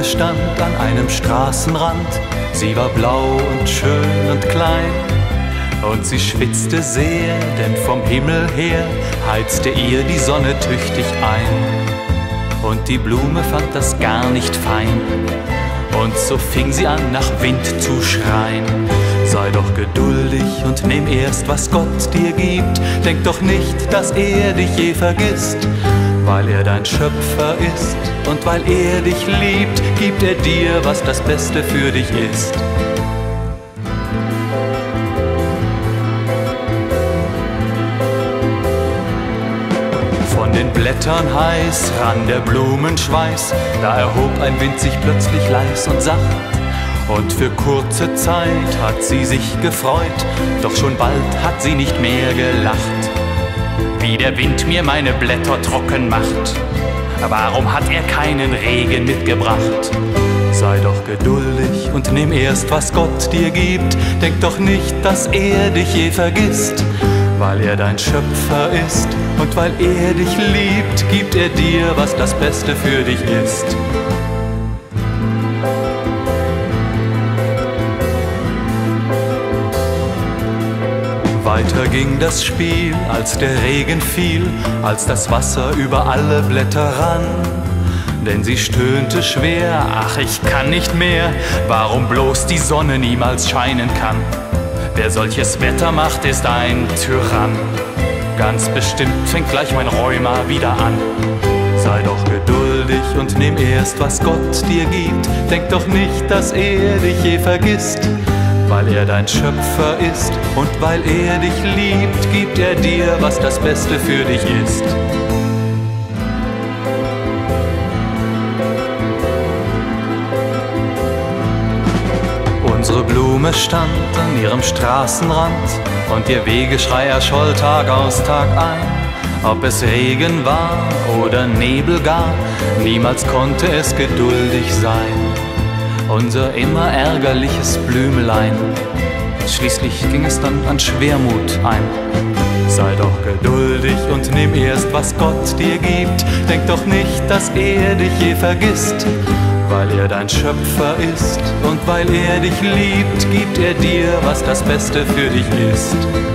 stand an einem Straßenrand. Sie war blau und schön und klein, und sie schwitzte sehr, denn vom Himmel her heizte ihr die Sonne tüchtig ein. Und die Blume fand das gar nicht fein, und so fing sie an, nach Wind zu schreien. Sei doch geduldig und nimm erst, was Gott dir gibt. Denk doch nicht, dass er dich je vergisst. Weil er dein Schöpfer ist und weil er dich liebt, gibt er dir, was das Beste für dich ist. Von den Blättern heiß rann der Blumenschweiß, da erhob ein Wind sich plötzlich leis und sacht. Und für kurze Zeit hat sie sich gefreut, doch schon bald hat sie nicht mehr gelacht. Wie der Wind mir meine Blätter trocken macht, warum hat er keinen Regen mitgebracht? Sei doch geduldig und nimm erst, was Gott dir gibt. Denk doch nicht, dass er dich je vergisst. Weil er dein Schöpfer ist und weil er dich liebt, gibt er dir, was das Beste für dich ist. Weiter ging das Spiel, als der Regen fiel, als das Wasser über alle Blätter rann. Denn sie stöhnte schwer, ach, ich kann nicht mehr, warum bloß die Sonne niemals scheinen kann. Wer solches Wetter macht, ist ein Tyrann. Ganz bestimmt fängt gleich mein Rheuma wieder an. Sei doch geduldig und nimm erst, was Gott dir gibt. Denk doch nicht, dass er dich je vergisst. Weil er dein Schöpfer ist und weil er dich liebt, gibt er dir, was das Beste für dich ist. Unsere Blume stand an ihrem Straßenrand und ihr Wehgeschrei erscholl Tag aus Tag ein. Ob es Regen war oder Nebel gar, niemals konnte es geduldig sein. Unser immer ärgerliches Blümelein, schließlich ging es dann an Schwermut ein. Sei doch geduldig und nimm erst, was Gott dir gibt. Denk doch nicht, dass er dich je vergisst. Weil er dein Schöpfer ist und weil er dich liebt, gibt er dir, was das Beste für dich ist.